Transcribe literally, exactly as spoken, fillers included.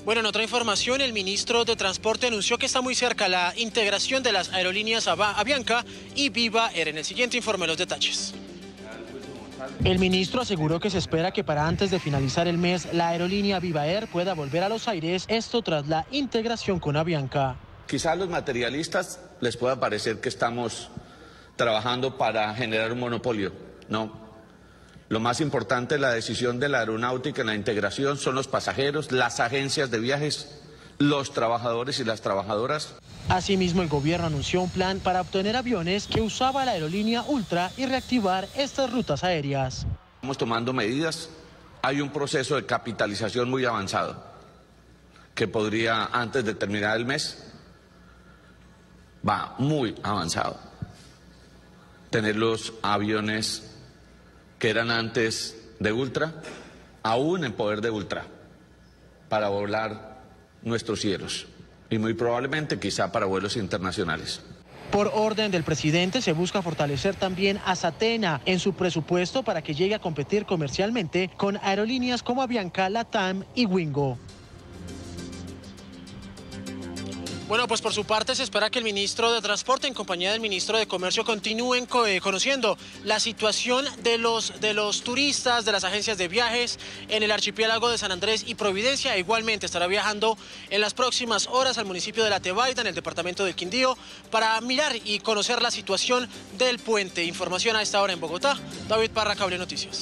Bueno, en otra información, el ministro de Transporte anunció que está muy cerca la integración de las aerolíneas Avianca y Viva Air. En el siguiente informe los detalles. El ministro aseguró que se espera que para antes de finalizar el mes la aerolínea Viva Air pueda volver a los aires, esto tras la integración con Avianca. Quizá a los materialistas les pueda parecer que estamos trabajando para generar un monopolio. No. Lo más importante de la decisión de la aeronáutica en la integración son los pasajeros, las agencias de viajes, los trabajadores y las trabajadoras. Asimismo, el gobierno anunció un plan para obtener aviones que usaba la aerolínea Ultra y reactivar estas rutas aéreas. Estamos tomando medidas. Hay un proceso de capitalización muy avanzado que podría, antes de terminar el mes, va muy avanzado. Tener los aviones que eran antes de Ultra, aún en poder de Ultra, para volar nuestros cielos y muy probablemente quizá para vuelos internacionales. Por orden del presidente se busca fortalecer también a Satena en su presupuesto para que llegue a competir comercialmente con aerolíneas como Avianca, LATAM y Wingo. Bueno, pues por su parte se espera que el ministro de Transporte en compañía del ministro de Comercio continúen co eh, conociendo la situación de los, de los turistas, de las agencias de viajes en el archipiélago de San Andrés y Providencia. Igualmente estará viajando en las próximas horas al municipio de La Tebaida, en el departamento del Quindío, para mirar y conocer la situación del puente. Información a esta hora en Bogotá. David Parra, Cable Noticias.